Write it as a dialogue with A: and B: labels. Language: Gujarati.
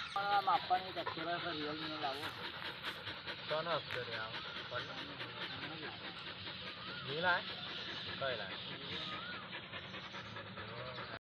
A: માપવાની અક્ષર રિયલમી લાવો
B: કોનો અક્ષર આવો નીલા કઈ લાય